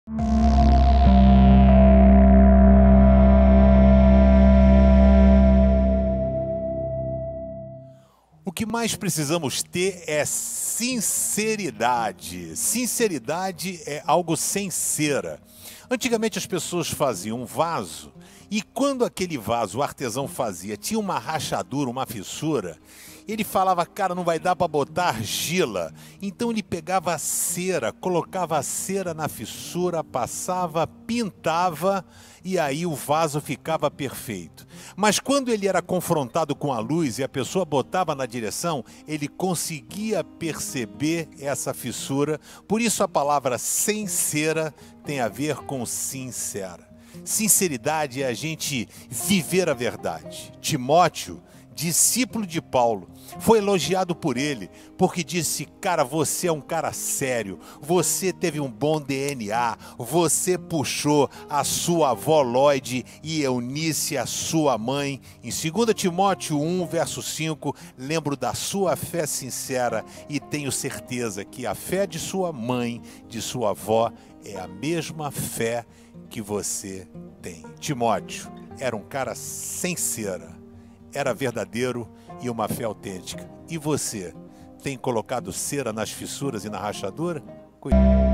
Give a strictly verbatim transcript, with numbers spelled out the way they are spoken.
O que mais precisamos ter é sinceridade. Sinceridade é algo sem cera. Antigamente as pessoas faziam um vaso e quando aquele vaso o artesão fazia tinha uma rachadura, uma fissura, ele falava, cara, não vai dar para botar argila. Então ele pegava a cera, colocava a cera na fissura, passava, pintava e aí o vaso ficava perfeito. Mas quando ele era confrontado com a luz e a pessoa botava na direção, ele conseguia perceber essa fissura. Por isso a palavra sem cera tem a ver com sincera. Sinceridade é a gente viver a verdade. Timóteo, discípulo de Paulo, foi elogiado por ele, porque disse, cara, você é um cara sério, você teve um bom D N A, você puxou a sua avó Lloyd e Eunice, a sua mãe. Em dois Timóteo um, verso cinco, lembro da sua fé sincera e tenho certeza que a fé de sua mãe, de sua avó, é a mesma fé que você tem. Timóteo era um cara sem cera, era verdadeiro e uma fé autêntica. E você, tem colocado cera nas fissuras e na rachadura? Cuidado.